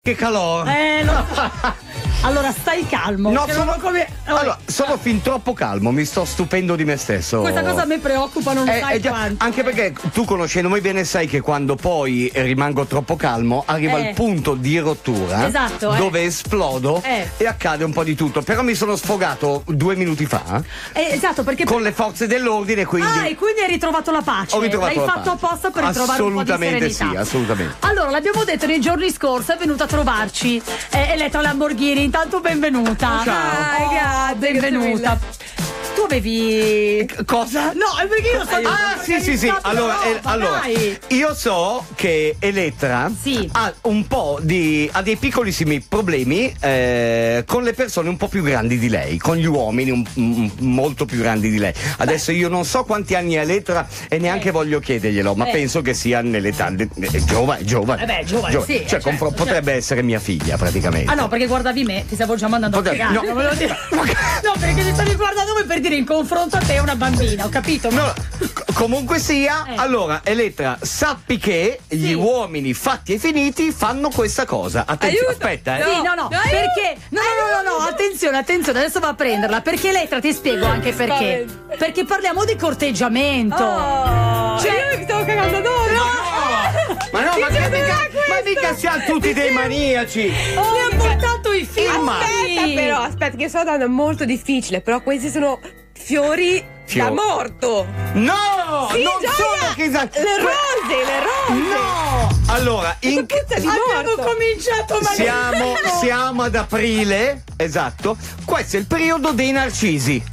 che calore. Allora stai calmo. No, sono fin troppo calmo, mi sto stupendo di me stesso. Questa cosa a me preoccupa, non sai quanto. Anche perché tu, conoscendomi bene, sai che quando poi rimango troppo calmo arriva il punto di rottura, esatto, dove esplodo e accade un po' di tutto. Però mi sono sfogato 2 minuti fa. Esatto, perché con le forze dell'ordine, quindi. E quindi hai ritrovato la pace. Ho ritrovato L'hai la fatto pace. apposta per ritrovare un po' di serenità. Sì, assolutamente. Allora, l'abbiamo detto nei giorni scorsi, è venuta a trovarci Elettra Lamborghini. Intanto benvenuta. Ciao. Grazie. Benvenuta. Tu avevi. Cosa? No, è perché io so. Sì. Allora, io so che Elettra ha un po' ha dei piccolissimi problemi con le persone un po' più grandi di lei, con gli uomini molto più grandi di lei. Adesso io non so quanti anni ha Elettra e neanche voglio chiederglielo, ma penso che sia nell'età giovane. Giovane, sì. Cioè, potrebbe essere mia figlia praticamente. Ah no, perché guardavi me, ti stavo già mandando a cagare. No, no, perché mi stavi guardando come per dire in confronto a te è una bambina, ho capito? No, comunque sia, allora Elettra, sappi che gli uomini fatti e finiti fanno questa cosa. Attenzione, aspetta, Sì, no, perché? No, attenzione, adesso va a prenderla. Perché Elettra, ti spiego anche perché. Perché parliamo di corteggiamento. Cioè, io mi stavo cagando addosso. Ma mica siamo tutti dei maniaci. Mi ha portato i figli. Aspetta, che sto dando molto difficile, però questi sono fiori da morto. No! Sì, non sono che le rose. No! Allora, abbiamo cominciato siamo ad aprile, esatto. Questo è il periodo dei narcisi.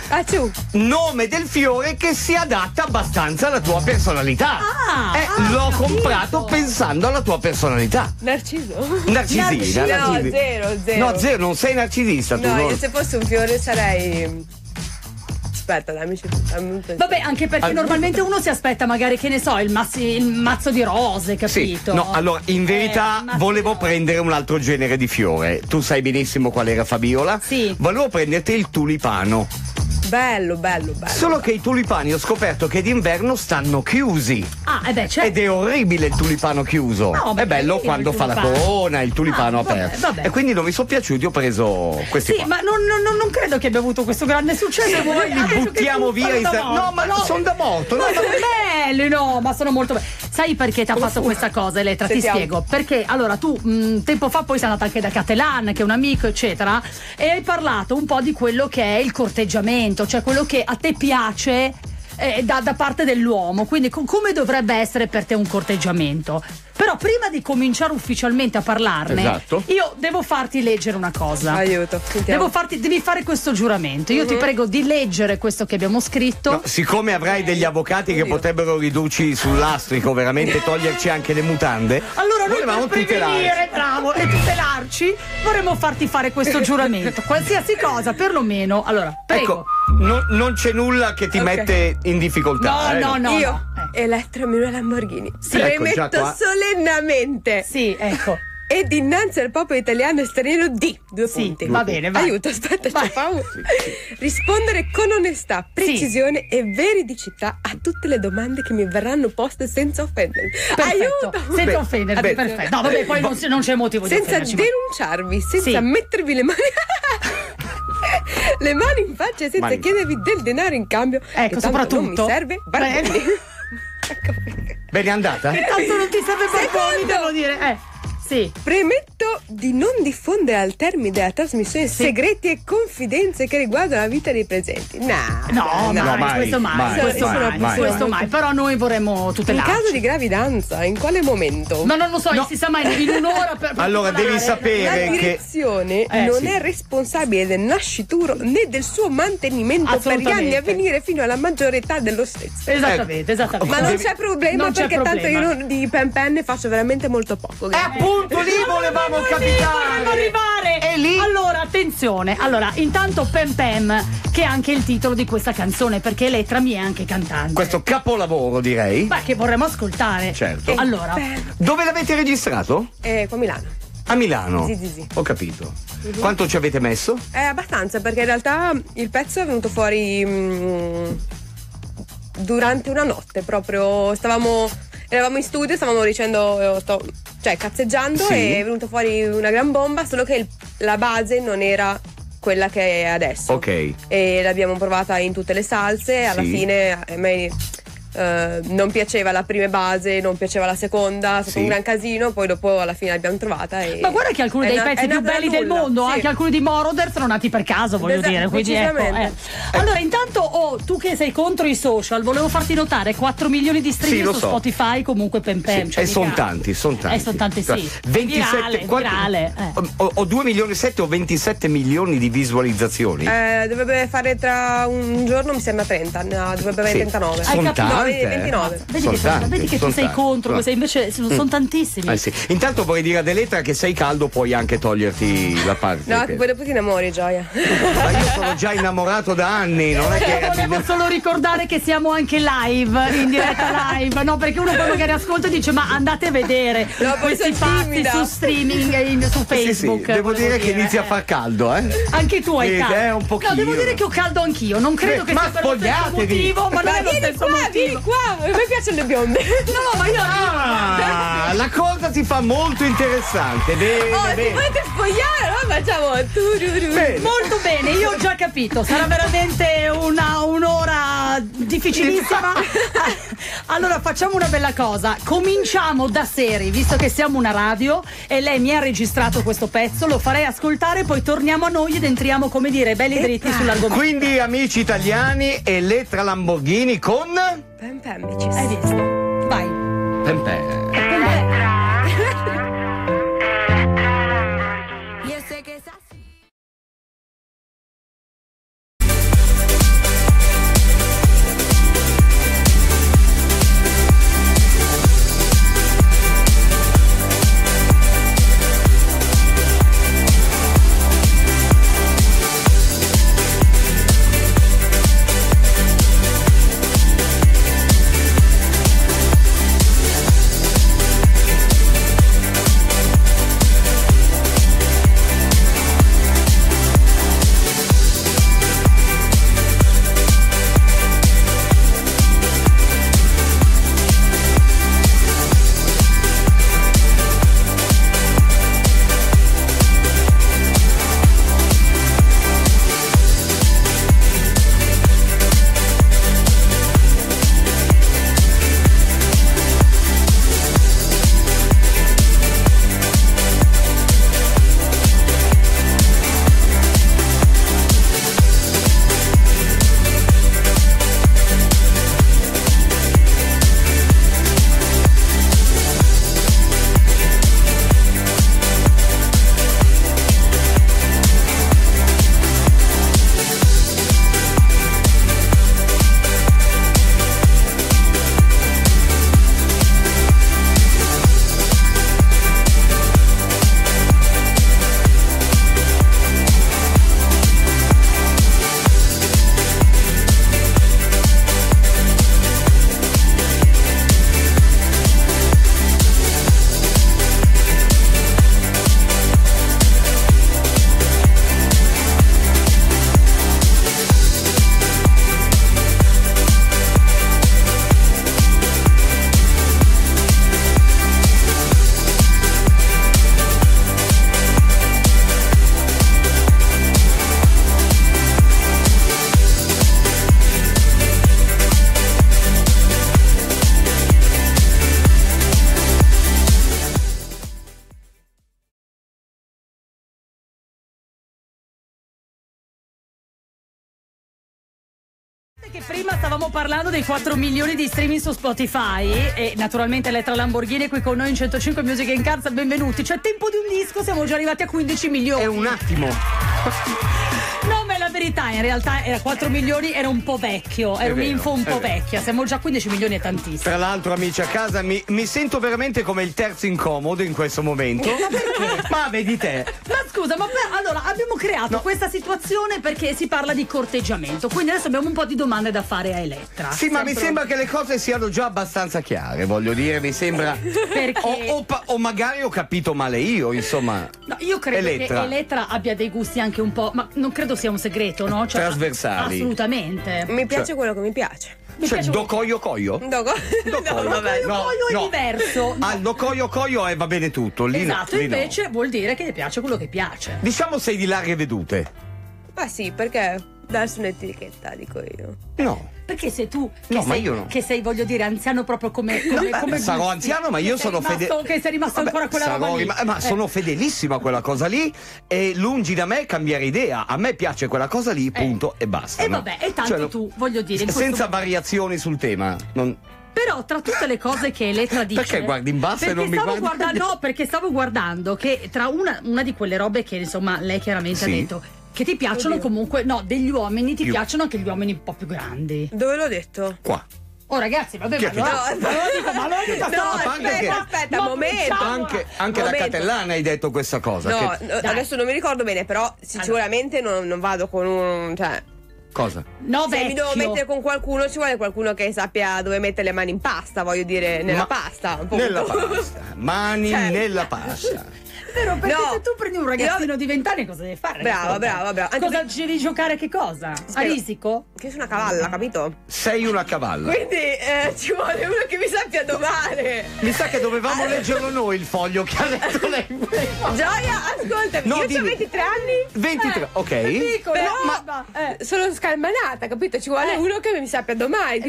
Nome del fiore che si adatta abbastanza alla tua personalità. L'ho comprato pensando alla tua personalità. Narciso? Narcisina. No, zero. No, zero, non sei narcisista tu. No, io se fosse un fiore sarei. Aspetta, dammi. Vabbè, anche perché normalmente uno si aspetta magari, che ne so, il mazzo di rose, capito? Sì. No, allora, in verità volevo prendere un altro genere di fiore. Tu sai benissimo qual era, Fabiola. Sì. Volevo prenderti il tulipano. Bello. Solo che i tulipani ho scoperto che d'inverno stanno chiusi. Certo. Ed è orribile il tulipano chiuso. No, è bello quando fa la corona, il tulipano aperto. Vabbè. E quindi non mi sono piaciuti, ho preso questi qua. Ma non credo che abbia avuto questo grande successo. Voi li buttiamo via. No, ma sono da morto. Ma sono belli, ma sono molto belli. Sai perché ti ha fatto questa cosa, Elettra? Ti spiego. Perché allora tu tempo fa poi sei andata anche da Catelan, che è un amico, eccetera, e hai parlato un po' di quello che è il corteggiamento, cioè quello che a te piace da parte dell'uomo, quindi come dovrebbe essere per te un corteggiamento. Però prima di cominciare ufficialmente a parlarne, io devo farti leggere una cosa. Aiuto, devi fare questo giuramento. Io ti prego di leggere questo che abbiamo scritto. No, siccome avrai degli avvocati che potrebbero ridurci sul lastrico, veramente toglierci anche le mutande. Allora noi per prevenire, bravo, e tutelarci, vorremmo farti fare questo giuramento. Qualsiasi cosa, perlomeno. Allora, prego. Ecco, non c'è nulla che ti mette in difficoltà. No. Io, Elettra Emanuela Lamborghini, premetto solennemente. Sì, ecco. Ed innanzi al popolo italiano e straniero di punti. Va bene, vai. Aiuto, aspetta, c'ho paura. Rispondere con onestà, precisione e veridicità a tutte le domande che mi verranno poste senza offendermi. Perfetto. Aiuto! Senza offendermi, perfetto. No, vabbè, poi non c'è motivo di offenderci. Senza denunciarvi, senza mettervi le mani le mani in faccia e senza chiedervi del denaro in cambio. Ecco, soprattutto non mi serve Barboni. Bene, è andata? Che tanto non ti serve Barboni, devo dire. Sì. Premetto di non diffondere al termine della trasmissione segreti e confidenze che riguardano la vita dei presenti. No, mai. Questo mai. Però noi vorremmo tutelarci. In caso di gravidanza, in quale momento? No, non lo so, non si sa mai, in un'ora allora devi sapere la direzione non è responsabile del nascituro né del suo mantenimento per gli anni a venire fino alla maggiore età dello stesso. Esattamente. Ma non c'è problema, perché tanto io di pen ne faccio veramente molto poco. Appunto lì volevamo capitare. Arrivare. E lì? Allora, attenzione. Allora, intanto Pem Pem, che è anche il titolo di questa canzone, perché Elettra mi è anche cantante. Questo capolavoro, direi. Beh, che vorremmo ascoltare. Certo. Allora, dove l'avete registrato? Qua a Milano. A Milano? Sì. Ho capito. Quanto ci avete messo? Abbastanza, perché in realtà il pezzo è venuto fuori durante una notte, proprio eravamo in studio, stavamo dicendo cioè cazzeggiando, Sì. è venuta fuori una gran bomba, solo che la base non era quella che è adesso. Ok. E l'abbiamo provata in tutte le salse, alla Sì. fine a me non piaceva la prima base, non piaceva la seconda, è stato Sì. un gran casino, poi dopo alla fine l'abbiamo trovata. Ma guarda che alcuni dei pezzi più belli del mondo, sì. anche alcuni di Moroder, sono nati per caso, voglio Esatto, dire. Quindi ecco, precisamente. Allora, intanto, tu che sei contro i social, volevo farti notare 4 milioni di streaming Sì, lo su so. Spotify, comunque pem pem. Sì, cioè, e sono mica- tanti, sono tanti. sono tanti, sì. 27, Virale. Ho 2 milioni e 7 o 27 milioni di visualizzazioni. Dovrebbe fare tra un giorno, mi sembra 30, no, dovrebbe avere Sì. 39. Hai Sono capito? No, tante. 29. Vedi che tu sei contro, queste invece sono tantissimi. Sì. Intanto vorrei dire ad Elettra che sei caldo, puoi anche toglierti la parte. No, che poi dopo ti innamori, Gioia. Ma io sono già innamorato da anni, non è che. Volevo solo ricordare che siamo anche live, in diretta live, no? Perché uno poi magari ascolta e dice ma andate a vedere No, poi questi sono pazzi timida. su streaming, su Facebook. Sì, devo volevo dire che inizia a far caldo, Anche tu hai Sì, caldo. un pochino. No, devo dire che ho caldo anch'io. Non credo che Ma sia per lo stesso spogliatevi. motivo, ma non è lo vieni stesso qua, motivo. vieni qua. A me piacciono le bionde. No, ma io Ah, la cosa si fa molto interessante. Bene, Oh, ti bene. volete spogliare? No, facciamo tururu. Bene. molto bene, io ho già capito, sarà veramente un'ora difficilissima. Allora facciamo una bella cosa, cominciamo da Seri, visto che siamo una radio e lei mi ha registrato questo pezzo, lo farei ascoltare, poi torniamo a noi ed entriamo, come dire, belli dritti sull'argomento. Quindi, amici italiani, Elettra Lamborghini con. Pem pem, bitches. Hai visto? Vai. Pempè. Che prima stavamo parlando dei 4 milioni di streaming su Spotify e naturalmente Elettra Lamborghini è qui con noi in 105 Music in Cars, benvenuti. C'è tempo di un disco, siamo già arrivati a 15 milioni. È un attimo. No, ma è la verità, in realtà era 4 milioni, era un po' vecchio, era È vero, un'info un è po' vero. vecchia, siamo già a 15 milioni e tantissimo. Tra l'altro, amici a casa, mi sento veramente come il terzo incomodo in questo momento. Ma perché? Ma vedi te. Ma scusa, allora abbiamo creato questa situazione perché si parla di corteggiamento, quindi adesso abbiamo un po' di domande da fare a Elettra. Sì, ma mi sembra che le cose siano già abbastanza chiare, voglio dire, mi sembra. Perché? O magari ho capito male io, insomma. No, io credo Elettra. che Elettra abbia dei gusti anche un po', ma non credo sia un segreto, no? Trasversali. Assolutamente. Mi piace quello che mi piace. Cioè, docoio coio? Vabbè, Coio è diverso. Al docoio coio va bene tutto. Lì Esatto, lì invece vuol dire che ti piace quello che piace. Diciamo sei di larghe vedute. Ma sì, perché darsi un'etichetta, dico io. No. Perché sei tu che sei, voglio dire, anziano proprio come sarò gusti, anziano, ma io sono fedele. Che sei rimasto ancora a quella roba lì. Ma sono fedelissimo a quella cosa lì e lungi da me cambiare idea. A me piace quella cosa lì, punto e basta. E vabbè, e tanto tu, voglio dire, senza variazioni sul tema. Però tra tutte le cose che Elettra dice, perché guardi in basso e non mi guardi? No, perché stavo guardando che tra una di quelle robe che insomma lei chiaramente ha detto che ti piacciono comunque, no, degli uomini ti piacciono anche gli uomini un po' più grandi. Dove l'ho detto? Qua. Oh ragazzi, vabbè, aspetta, momento. Anche da Catellana hai detto questa cosa. No, adesso non mi ricordo bene, però sicuramente non vado con un, cioè, cosa? No, se mi devo mettere con qualcuno, ci vuole qualcuno che sappia dove mettere le mani in pasta, voglio dire, nella pasta. Nella pasta. Mani nella pasta. Vero, perché se tu prendi un ragazzino di 20 anni cosa devi fare? Brava. Cosa devi giocare? Che cosa? A risico? Che sono una cavalla, capito? Sei una cavalla. Quindi ci vuole uno che mi sappia domare. Mi sa che dovevamo leggerlo noi il foglio che ha letto lei. Gioia, ascoltami, io ho 23 anni. 23, ok. Piccolo, ma sono scalmanata, capito? Ci vuole uno che mi sappia domare.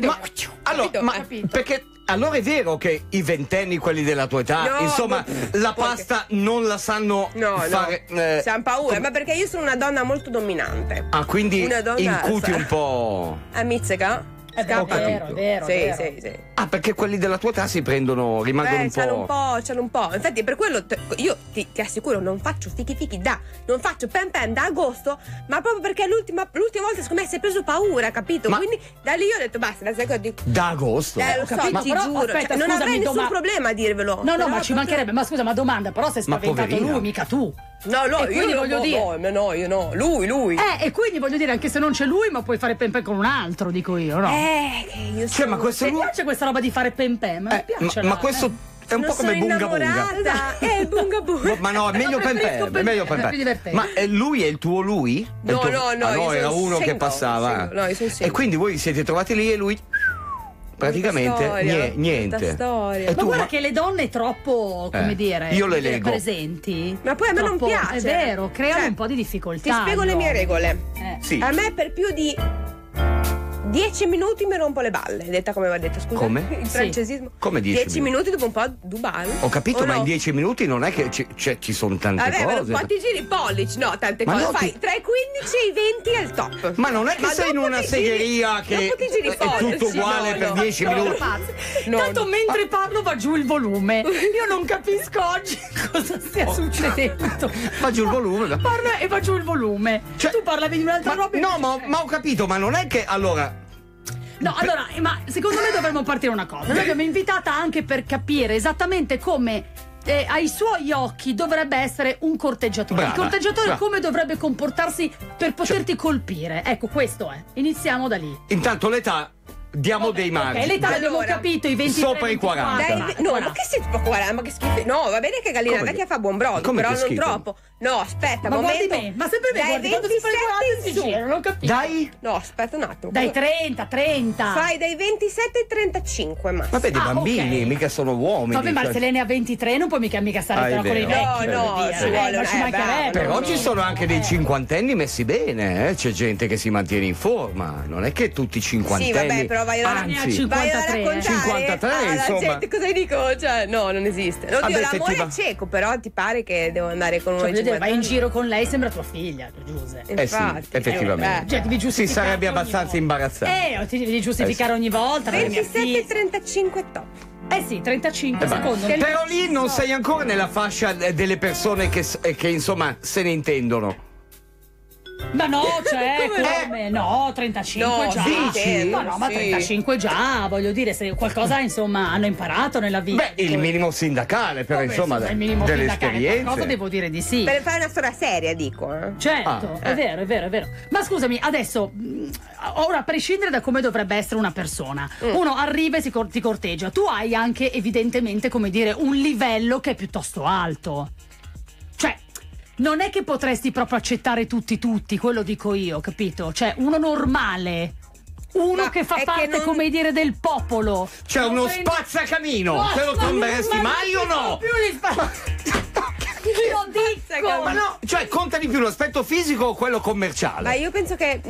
Perché allora è vero che i ventenni, quelli della tua età, insomma, la pasta non la sanno fare. Siamo paura, ma perché io sono una donna molto dominante. Ah, quindi incuti un po'. A mizzica? È vero. Sì. Ah, perché quelli della tua età rimangono un po'. C'hanno un po'. Infatti, per quello io ti assicuro, non faccio fichi non faccio pen da agosto, ma proprio perché l'ultima volta secondo me si è preso paura, capito? Quindi da lì io ho detto basta, da agosto? Lo so, ti giuro. Aspetta, non avrei nessun problema a dirvelo. No, ma ci mancherebbe. Ma scusa, ma domanda, però sei spaventato lui, mica tu. No, quindi voglio dire. No, io no. Lui. E quindi voglio dire, anche se non c'è lui, ma puoi fare pen con un altro, dico io, no? Che io ma questo mi piace questa roba di fare pen, mi piace. Ma questo è un po' come bunga bunga. Bunga bunga. Ma no, è meglio pen, è meglio pen. Ma lui è il tuo lui? No, era uno che passava. No, io sono e quindi voi siete trovati lì e lui praticamente niente. Storia. Ma guarda che le donne troppo, come dire, io le leggo presenti. Ma poi a me non piace. È vero, creano un po' di difficoltà. Ti spiego le mie regole. Sì. A me per più di 10 minuti mi rompo le balle, detta come va detto, scusa. Come? Il francesisimo. Come 10 minuti dopo un po' dubale. Ho capito, ma in 10 minuti non è che ci sono tante cose. Ma ti giri i pollici, no, tante cose. Fai tra i 15 e i 20 al top. Ma non è che sei in una segheria che è tutto uguale per 10 minuti. Tanto mentre parlo va giù il volume. Io non capisco oggi cosa stia succedendo. Va giù il volume. Parla e va giù il volume. Cioè, tu parlavi di un'altra roba. No, ma ho capito, ma non è che allora. No, allora, ma secondo me dovremmo partire una cosa. Noi l'abbiamo invitata anche per capire esattamente come ai suoi occhi dovrebbe essere un corteggiatore. Il corteggiatore come dovrebbe comportarsi per poterti colpire. Ecco, questo è. Iniziamo da lì. Intanto l'età. Diamo dei margini. L'età abbiamo capito, i 20 sopra i 40. Ma che si può 40? Ma che schifo. No, va bene che Galina vecchia fa buon brodo, però non troppo. No, aspetta, momento. Ma sempre me, guardi, quando si fa il 40 non ho capito. Dai. No, aspetta un attimo. Dai 30. Fai dai 27 ai 35, ma. Vabbè, dei bambini, mica sono uomini. Vabbè, ma se lei ne ha 23 non puoi mica stare però con i vecchi. No, ci vuole ci mancherebbe. Però ci sono anche dei cinquantenni messi bene, C'è gente che si mantiene in forma, non è che tutti i cinquantenni. Sì, vabbè, però vai a 53, 53 insomma. Gente, cosa dico? Cioè, no, non esiste. Oddio, l'amore è cieco, però ti pare che devo andare con uno di vai in giro con lei, sembra tua figlia, Giuseppe. Sì, effettivamente. Sì, sarebbe abbastanza imbarazzante. Ti devi giustificare ogni volta. 27-35 top. Sì, 35 secondo me. Però lì non sei ancora nella fascia delle persone che insomma se ne intendono. Ma no, come? No, 35 no, già. Dici? No, ma 35 già, voglio dire, se qualcosa insomma hanno imparato nella vita. Beh, il minimo sindacale, però insomma delle esperienze. Qualcosa devo dire di sì. Per fare una storia seria, dico. Certo, è vero. Ma scusami, adesso, ora a prescindere da come dovrebbe essere una persona, uno arriva e ti corteggia. Tu hai anche evidentemente, come dire, un livello che è piuttosto alto. Cioè, non è che potresti proprio accettare tutti, quello dico io, capito? Cioè, uno normale. uno che fa parte, come dire, del popolo. Cioè uno spazzacamino. Te lo compreresti mai o no? Più io dico. Ma no, cioè conta di più l'aspetto fisico o quello commerciale? Ma io penso che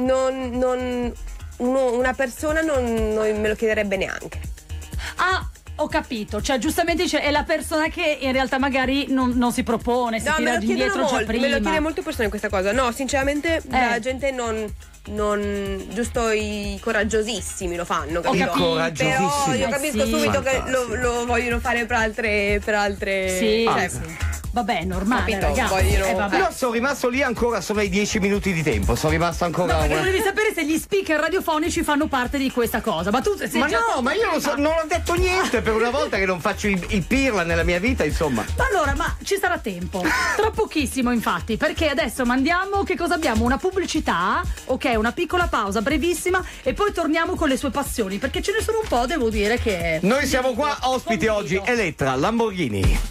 una persona non me lo chiederebbe neanche. Ah, ho capito, cioè giustamente dice è la persona che in realtà magari non si propone, si tira indietro già prima. Me lo chiede molte persone questa cosa. No, sinceramente la gente non giusto i coraggiosissimi lo fanno, capito? Però io capisco subito che lo vogliono fare per altre sì, sì. Vabbè, è normale, ragazzi. Io sono rimasto lì ancora solo ai 10 minuti di tempo. Sono rimasto ancora. No, perché volevi sapere se gli speaker radiofonici fanno parte di questa cosa. Ma tu sei ma io non ho detto niente per una volta che non faccio il pirla nella mia vita, insomma. Ma allora, ci sarà tempo. Tra pochissimo, infatti, perché adesso mandiamo, che cosa abbiamo? Una pubblicità, ok, una piccola pausa brevissima e poi torniamo con le sue passioni, perché ce ne sono un po', devo dire che. Noi siamo qua ospiti oggi, Elettra Lamborghini.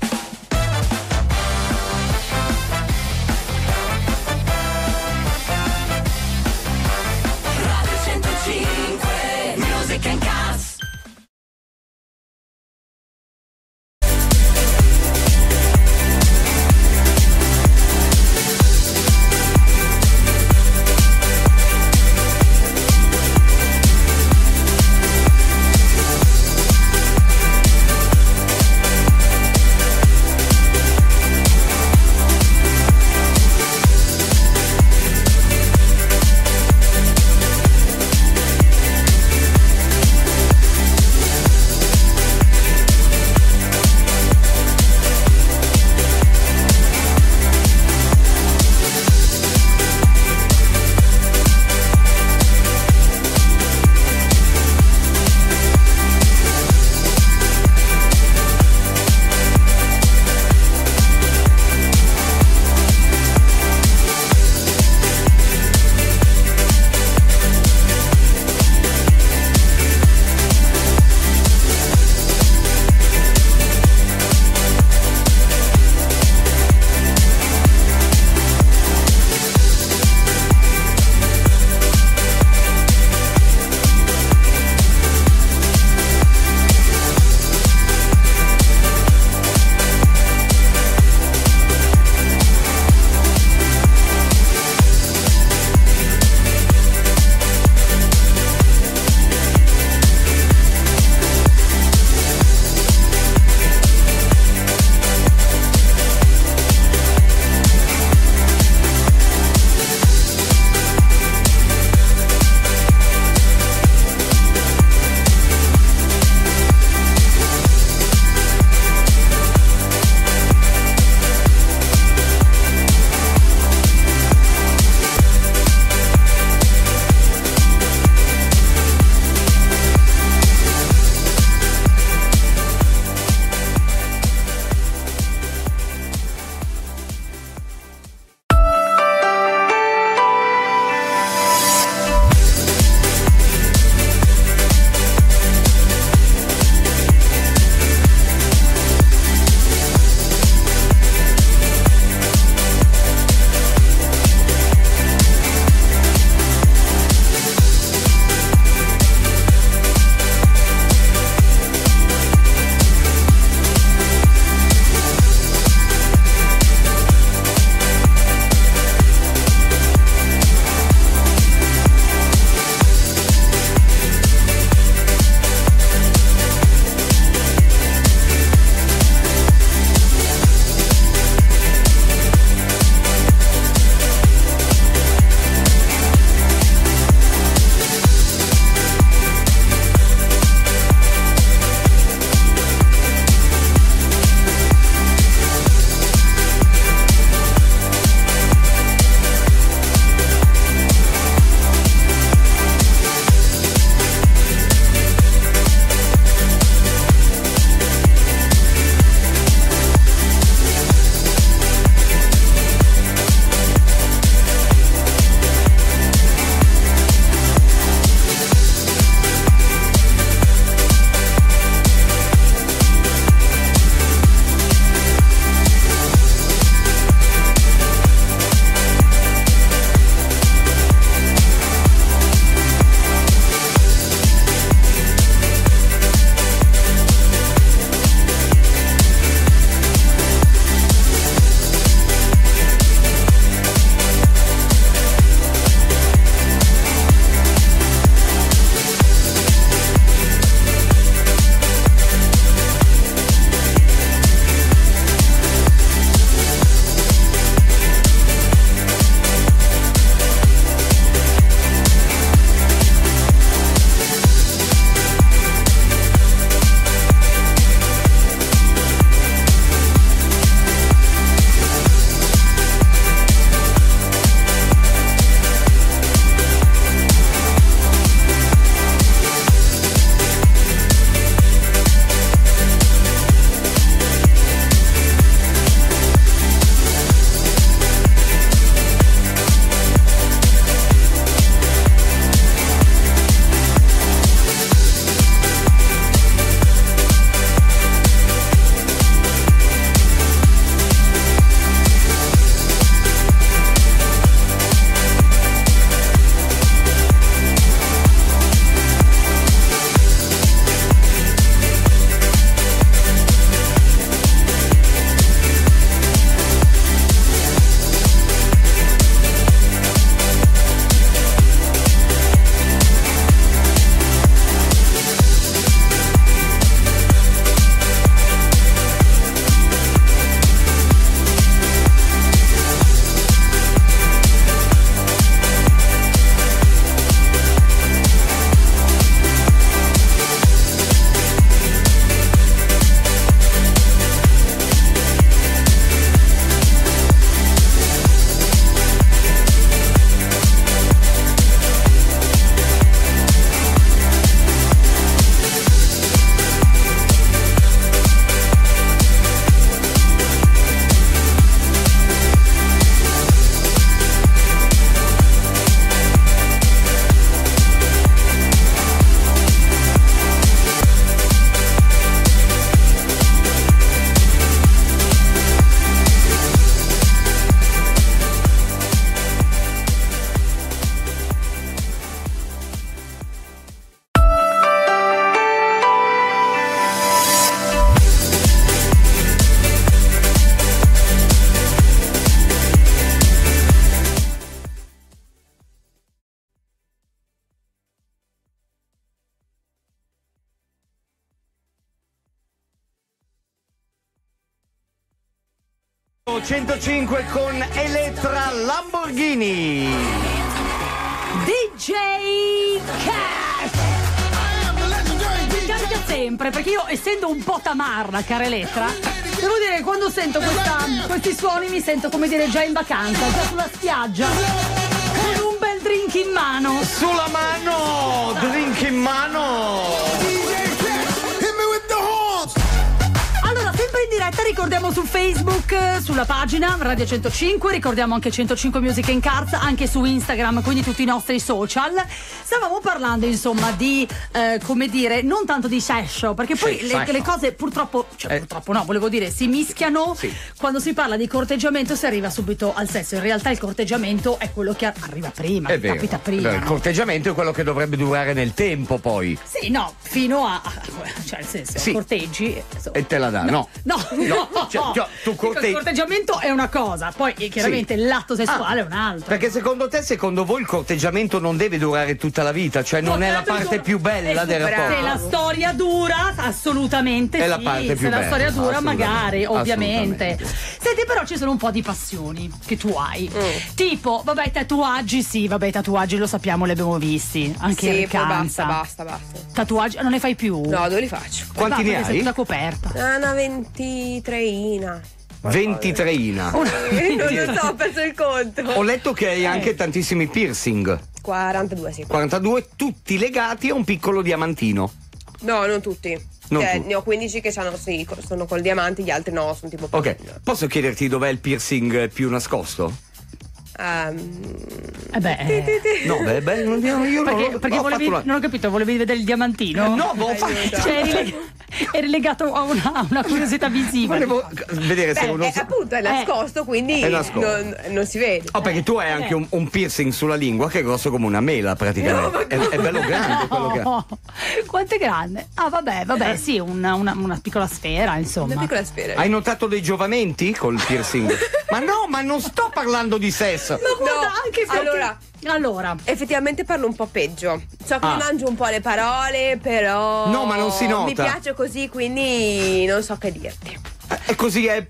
105 con Elettra Lamborghini. DJ Cash. Mi carica sempre, perché io, essendo un po' tamarra, cara Elettra, devo dire che quando sento questi suoni mi sento, come dire, già in vacanza, già sulla spiaggia, con un bel drink in mano. Sulla mano, drink in mano. Sempre in diretta, ricordiamo su Facebook, sulla pagina Radio 105, ricordiamo anche 105 Music in Cards, anche su Instagram, quindi tutti i nostri social. Stavamo parlando insomma di, come dire, non tanto di sesso, perché poi le cose purtroppo no, volevo dire, si mischiano. Quando si parla di corteggiamento si arriva subito al sesso. In realtà il corteggiamento è quello che arriva prima, è vero, capita prima. Il corteggiamento è quello che dovrebbe durare nel tempo, poi. Sì, no, fino a cioè nel senso, corteggi e te la dà, no. Tu il corteggiamento è una cosa, poi chiaramente l'atto sessuale è un altro. Perché secondo voi il corteggiamento non deve durare tutta la vita, cioè non è la parte più bella del rapporto? Se la storia dura, assolutamente è sì. La parte più se bella, la storia dura, magari, ovviamente. Senti, però ci sono un po' di passioni che tu hai. Tipo, vabbè, tatuaggi, i tatuaggi lo sappiamo, li abbiamo visti. Anche in vacanza. Basta. Tatuaggi non ne fai più? No, dove li faccio? Quanti ne hai? Sei tutta coperta. Una 23ina. 23ina. Non lo so, ho perso il conto. Ho letto che hai anche tantissimi piercing. 42, sì. 42, tutti legati a un piccolo diamantino. No, non tutti. Ne ho 15 che sono col diamanti, gli altri no, sono tipo. Ok, posso chiederti dov'è il piercing più nascosto? No, io perché non ho capito, volevi vedere il diamantino? No, cioè eri legato a una curiosità visiva. Volevo vedere se uno appunto è nascosto, quindi non si vede. Perché tu hai anche un piercing sulla lingua che è grosso come una mela praticamente. È bello grande quello che. Quanto è grande? Vabbè, sì, una piccola sfera, insomma. Una piccola sfera. Hai notato dei giovamenti col piercing? ma non sto parlando di sesso. Ma guarda, anche perché... Allora, effettivamente parlo un po' peggio. So che mi mangio un po' le parole, però. No, ma non si nota. Mi piace così, quindi non so che dirti. E così è.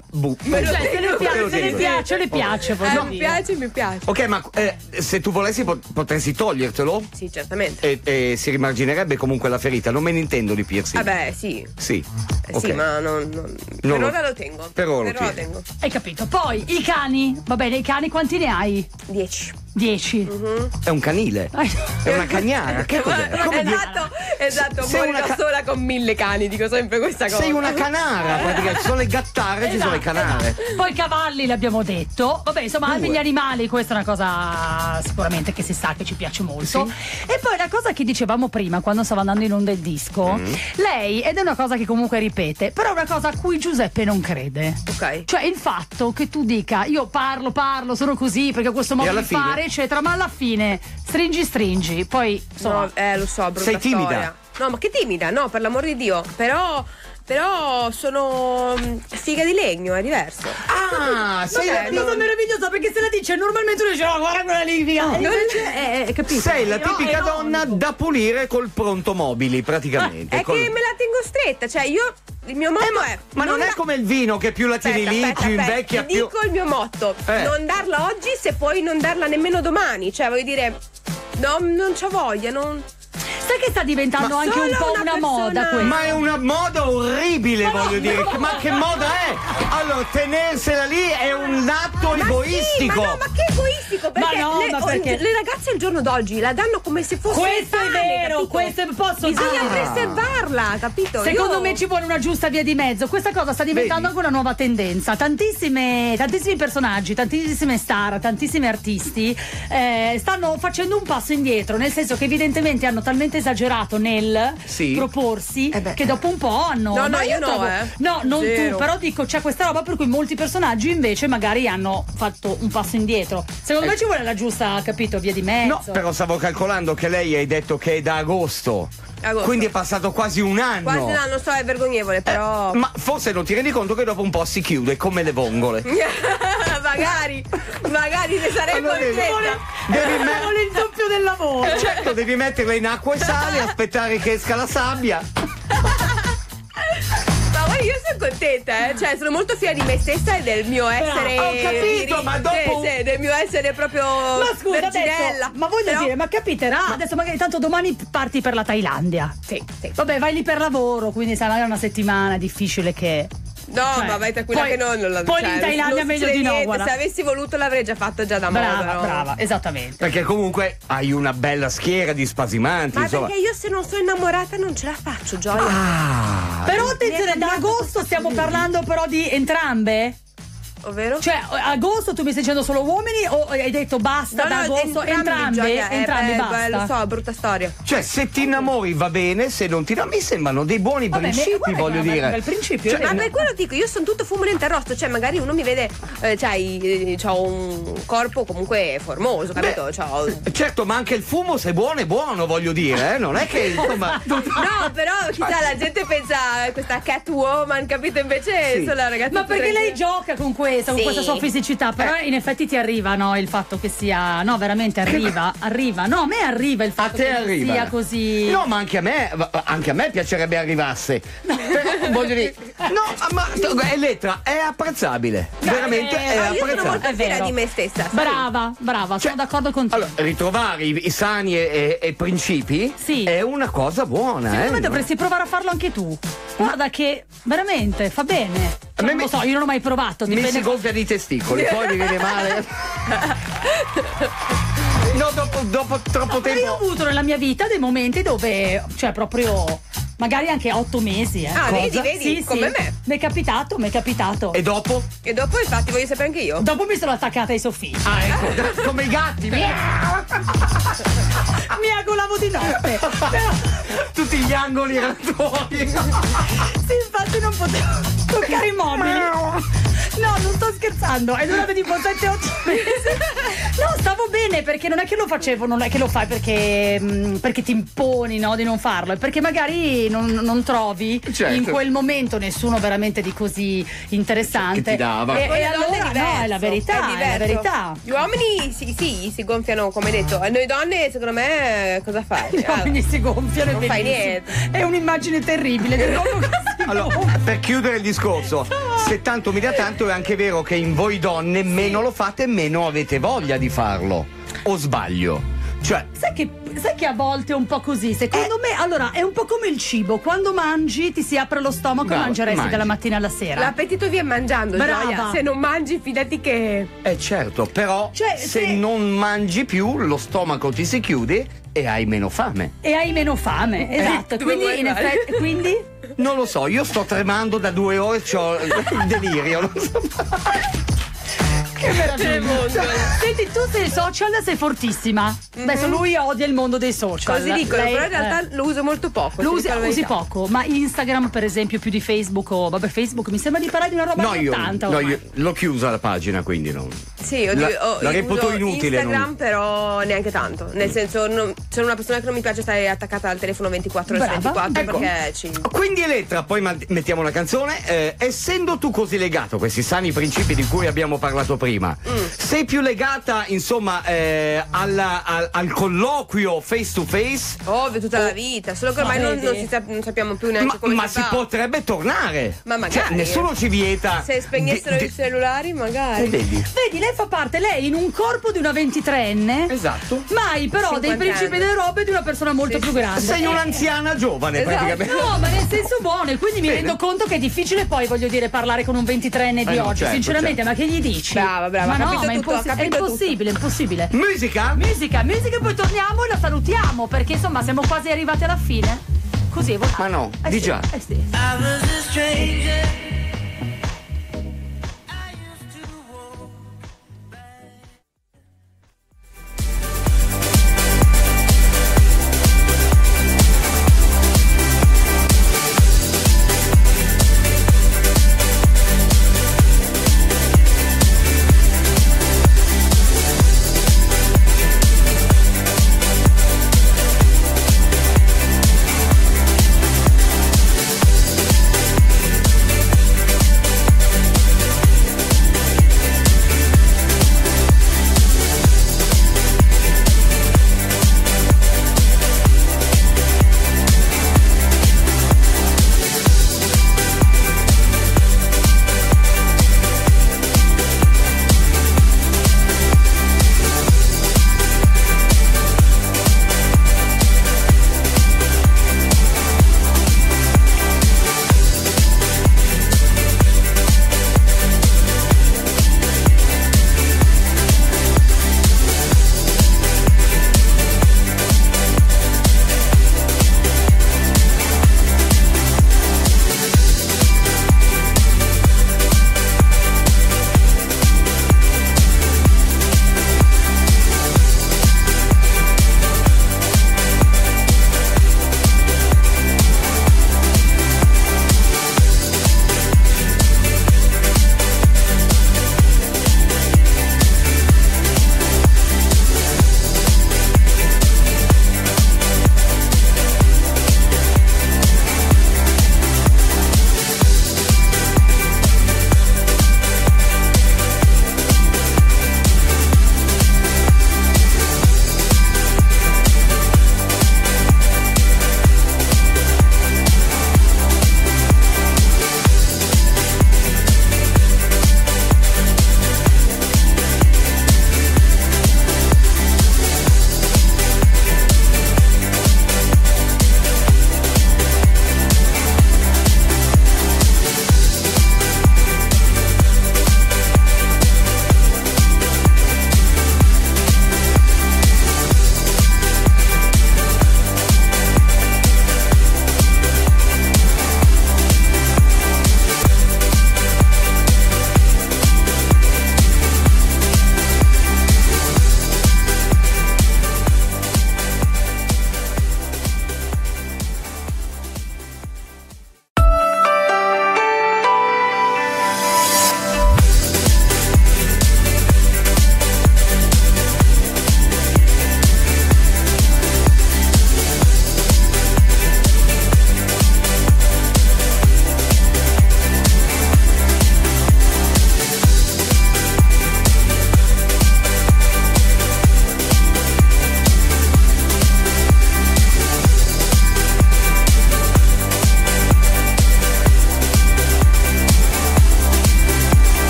Le piace. Mi piace. Ok, ma se tu volessi potresti togliertelo? Sì, certamente. E si rimarginerebbe comunque la ferita. Non me ne intendo di piercing. Vabbè, sì. Sì. Okay. Sì, ma non per ora lo tengo. Per ora lo tengo. Hai capito? Poi i cani. Va bene, i cani quanti ne hai? 10. È un canile. È una cagnara. Che cos'è? Esatto. Morirò sola con 1000 cani, dico sempre questa cosa. Sei una canara, praticamente. Ci sono le gattare, ci sono le canare. Poi i cavalli l'abbiamo detto. Vabbè, insomma, anche gli animali, questa è una cosa sicuramente che si sa che ci piace molto. Sì. E poi la cosa che dicevamo prima, quando stava andando in onda il disco, lei, ed è una cosa che comunque ripete, però è una cosa a cui Giuseppe non crede. Ok. Cioè il fatto che tu dica, io parlo, sono così perché ho questo modo di fare, eccetera, ma alla fine stringi, poi no, lo so, brutta sei timida storia. No, ma che timida? No, per l'amor di Dio. Però sono figa di legno, è diverso. Sei la cosa meravigliosa, perché se la dice normalmente uno dice guarda quella lì figa. Capito? Sei la tipica donna da pulire col pronto mobili praticamente. È che me la tengo stretta, cioè io il mio motto è. Ma non è come il vino che più la tieni lì, più invecchia, più. Dico il mio motto: non darla oggi se puoi non darla nemmeno domani. Cioè, voglio dire, non c'ho voglia, non. Sai che sta diventando anche un po' una moda questa? Ma è una moda orribile, voglio dire. Ma che moda è? Allora, tenersela lì è un atto egoistico. Ma che egoistico? Perché le ragazze al giorno d'oggi la danno come se fosse questo pane, è vero, capito? Bisogna preservarla, capito? Secondo me ci vuole una giusta via di mezzo. Questa cosa sta diventando anche una nuova tendenza. Tantissimi personaggi, tantissime star, tantissimi artisti stanno facendo un passo indietro, nel senso che evidentemente hanno talmente esagerato nel proporsi che dopo un po' hanno. No, io trovo, no, non zero. Tu, però dico, c'è questa roba per cui molti personaggi invece magari hanno fatto un passo indietro. Secondo me ci vuole la giusta, capito, via di mezzo. No, però stavo calcolando che lei hai detto che è da agosto. Quindi è passato quasi un anno. Quasi un anno, è vergognevole, però. Ma forse non ti rendi conto che dopo un po' si chiude come le vongole. magari ne sarei contenta. Devi il doppio del lavoro. Certo, devi metterla in acqua e sale, aspettare che esca la sabbia. Ma io contenta, cioè sono molto fiera di me stessa e del mio essere. Ho capito, ma dopo del mio essere proprio. Ma scusa, adesso, ma voglio dire, ma capiterà? Adesso magari tanto domani parti per la Thailandia. Sì. Vabbè, vai lì per lavoro, quindi sai, magari una settimana è difficile che. No, ma vai tranquilla che non la poi in Thailandia meglio di no, guarda. Se avessi voluto l'avrei già fatto già da modo. Brava, esattamente. Perché comunque hai una bella schiera di spasimanti. Ma insomma. perché io se non sono innamorata non ce la faccio, Gioia. Però attenzione, da agosto stiamo parlando però di entrambe? Ovvero? Cioè, agosto tu mi stai dicendo solo uomini o hai detto basta da agosto? Entrambi basta. Lo so, brutta storia. Cioè, se ti innamori va bene, se non ti innamori mi sembrano dei buoni principi, voglio dire. Bel principio. Cioè, ma per quello dico, io sono tutto fumo niente arrosto, cioè magari uno mi vede, c'ho un corpo comunque formoso, capito? Certo, ma anche il fumo se è buono, voglio dire, non è che insomma. No, però chissà, la gente pensa questa Catwoman, capito? Invece sono la ragazza. Ma perché lei gioca con questa sua fisicità, però in effetti ti arriva, no, il fatto che sia, no, veramente arriva, no, a me arriva il fatto che sia così. No, ma anche a me piacerebbe arrivasse. Però, voglio dire, no, ma Elettra è apprezzabile, veramente è apprezzabile. Io sono molto fiera di me stessa. Brava, sono d'accordo con te. Allora, ritrovare i sani e principi è una cosa buona. Secondo me dovresti provare a farlo anche tu. Guarda che veramente fa bene. Non lo so, io non l'ho mai provato. Mi si gonfia di testicoli, poi mi viene male. No, dopo troppo tempo. Io ho avuto nella mia vita dei momenti dove, cioè proprio, magari anche 8 mesi. Ah, vedi, come me. Mi è capitato. E dopo? E dopo, infatti, voglio sapere anche io. Dopo mi sono attaccata ai soffitti. Ah, ecco, come i gatti. Mi agolavo di notte. Però tutti gli angoli erano fuori. Sì, infatti non potevo toccare i mobili. No, non sto scherzando, è durato tipo 7-8 mesi. No, stavo bene perché non è che lo facevo, non è che lo fai perché ti imponi, no, di non farlo, è perché magari non trovi in quel momento nessuno veramente di così interessante. Che ti dava. E allora no, è la verità, è la verità. Gli uomini si gonfiano, come detto. Noi donne, secondo me, cosa fai? Gli uomini si gonfiano, non fai niente. È un'immagine terribile dell'uomo che si allora, per chiudere il discorso, se tanto mi dà tanto, è anche vero che in voi donne meno lo fate, meno avete voglia di farlo. O sbaglio? Cioè, sai che a volte è un po' così. Secondo me, allora, è un po' come il cibo. Quando mangi ti si apre lo stomaco e mangeresti dalla mattina alla sera. L'appetito viene mangiando, Gioia. Se non mangi, fidati che. Certo, però se non mangi più, lo stomaco ti si chiude e hai meno fame. Esatto. Quindi, in effetti, non lo so, io sto tremando da 2 ore, c'ho il delirio, non so. Che meraviglia. Senti, tu sei social, sei fortissima. Adesso lui odia il mondo dei social. Così dicono, però in realtà lo uso molto poco. Lo usi poco, ma Instagram per esempio più di Facebook o Facebook mi sembra di parlare di una roba tanta. No, io l'ho chiusa la pagina, quindi non. Sì, la reputo inutile. Instagram però neanche tanto. Nel senso, sono una persona che non mi piace stare attaccata al telefono 24 ore su 24 perché Quindi Elettra, poi mettiamo una canzone. Essendo tu così legato a questi sani principi di cui abbiamo parlato prima, sei più legata insomma al colloquio face to face? Ovvio, tutta la vita, solo che ormai non sappiamo più neanche come si potrebbe tornare. Ma magari nessuno ci vieta. se spegnessero i cellulari magari. Vedi, lei fa parte, lei in un corpo di una 23enne. Esatto. Mai però dei principi delle robe di una persona molto più grande. Sei un'anziana giovane praticamente. No, ma nel senso buono, e quindi mi rendo conto che è difficile poi, voglio dire, parlare con un 23enne di oggi, sinceramente, ma che gli dici? Brava, ma no, ma è impossibile. Musica, e poi torniamo e la salutiamo, perché insomma siamo quasi arrivati alla fine. Così ma no, di già.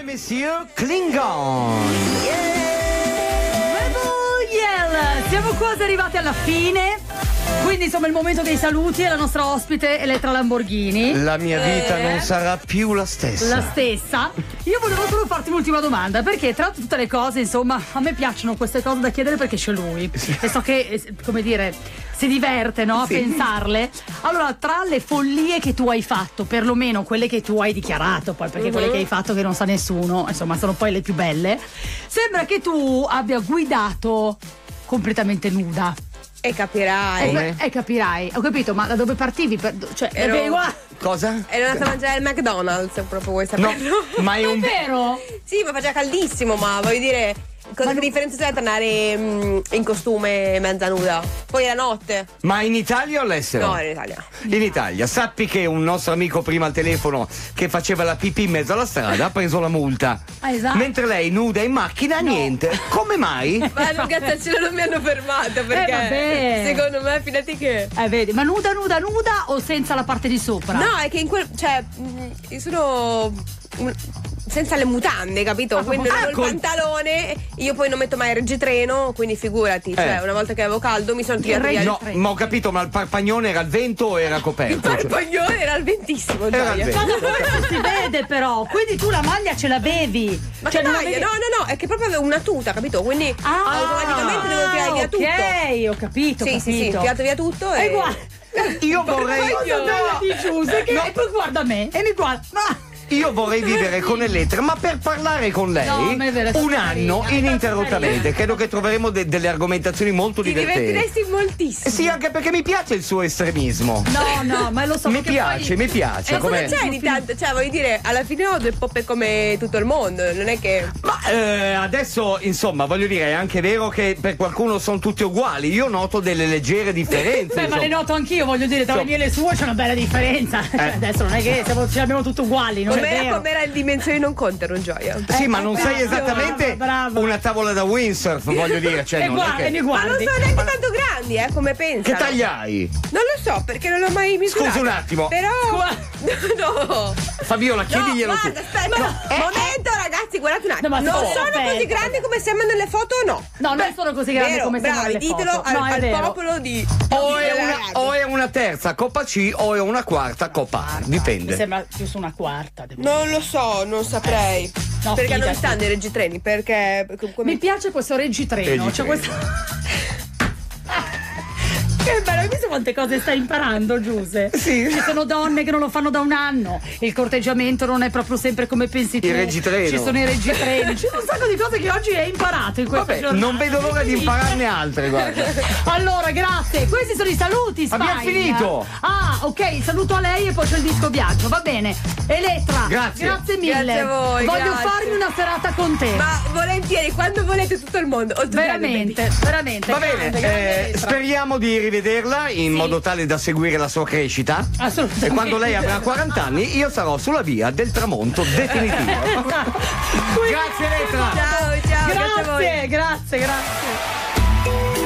Monsieur Klingon. Siamo quasi arrivati alla fine. Quindi insomma il momento dei saluti e la nostra ospite Elettra Lamborghini. La mia vita non sarà più la stessa. La stessa. Io volevo solo farti l'ultima domanda, perché tra tutte le cose, insomma, a me piacciono queste cose da chiedere perché c'è lui. E so che, come dire, si diverte, no? A pensarle. Allora, tra le follie che tu hai fatto, perlomeno quelle che tu hai dichiarato, poi perché quelle che hai fatto che non sa nessuno, insomma, sono poi le più belle. Sembra che tu abbia guidato completamente nuda. E capirai. Capirai. Ho capito, ma da dove partivi? Cosa? Ero andata a mangiare al McDonald's, proprio vuoi saperlo? No, ma è un vero? Sì, ma faceva caldissimo, ma voglio dire, cosa che differenza c'è tra andare in costume mezza nuda? Poi la notte. Ma in Italia o all'estero? No, in Italia. In Italia. Sappi che un nostro amico prima al telefono che faceva la pipì in mezzo alla strada ha preso la multa. Esatto. Mentre lei nuda in macchina, niente. Come mai? Ma al Gattacino non mi hanno fermato perché secondo me fidati che. Vedi, ma nuda o senza la parte di sopra? No, è che in quel. Cioè, sono. Senza le mutande, capito? Quindi non ho il pantalone, io poi non metto mai il reggitreno, quindi figurati, cioè una volta che avevo caldo mi sono tirata via. No, ma ho capito, ma il parpaglione era al vento o era coperto? Il parpaglione era al ventissimo, era al vento. Ma non si vede però, quindi tu la maglia ce l'avevi. Ma cioè, no, è che proprio avevo una tuta, capito? Quindi automaticamente devo tirare via tutto. Ok, ho capito. Sì, ho tirato via tutto e guarda. Io vorrei. E poi guarda me e mi guarda. Io vorrei vivere con Elettra, ma per parlare con lei un anno ininterrottamente. Credo che troveremo delle argomentazioni molto divertenti. Ti divertiresti moltissimo. Sì, anche perché mi piace il suo estremismo. No, ma lo so. Mi piace. Ma cosa c'è di tanto? Cioè, voglio dire, alla fine ho due poppe come tutto il mondo, non è che. Ma adesso, insomma, voglio dire, è anche vero che per qualcuno sono tutti uguali. Io noto delle leggere differenze. Ma le noto anch'io, voglio dire, tra le mie e le sue c'è una bella differenza. Adesso non è che ce l'abbiamo tutti uguali, no? Com'era in dimensioni non contano, Gioia. Sì, ma non sei esattamente una tavola da windsurf, voglio dire. Cioè, non guardi, è che... Ma non sono neanche tanto grandi, come pensano. Che tagliai? Non lo so, perché non l'ho mai misurato. Scusa un attimo. Però. No. Fabiola, chiediglielo. Guarda, aspetta. Momento, ragazzi, guardate un attimo. Non sono così grandi come sembrano nelle foto o no? No, non sono così grandi come sembrano nelle foto. Ditelo al popolo di. O è una terza Coppa C o è una quarta Coppa A. Dipende. Mi sembra più su una quarta. Non lo so, non saprei. No, perché non stanno i reggitreni? Perché. Mi piace questo reggitreno. C'è questo. Che bello, hai visto quante cose stai imparando, Giuse? Sì. Ci sono donne che non lo fanno da un anno. Il corteggiamento non è proprio sempre come pensi tu. Il reggitreno. Ci sono i reggitreni. Ci sono un sacco di cose che oggi hai imparato in questa giornata. Non vedo l'ora di impararne altre, guarda. Allora, grazie. Questi sono i saluti, Spine. Abbiamo finito. Ok, saluto a lei e poi c'è il disco viaggio, va bene. Elettra, grazie mille. Grazie a voi. Voglio farmi una serata con te. Ma volentieri, quando volete, tutto il mondo. Veramente. Va bene, speriamo di rivederla in modo tale da seguire la sua crescita. Assolutamente. E quando lei avrà 40 anni io sarò sulla via del tramonto definitivo. Grazie Elettra. Ciao. Grazie.